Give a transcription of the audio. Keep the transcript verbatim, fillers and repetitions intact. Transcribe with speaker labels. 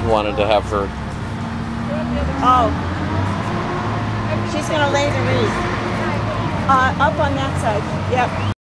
Speaker 1: wanted to have her.
Speaker 2: Oh, she's gonna lay the wreath. Uh, up on that side. Yep.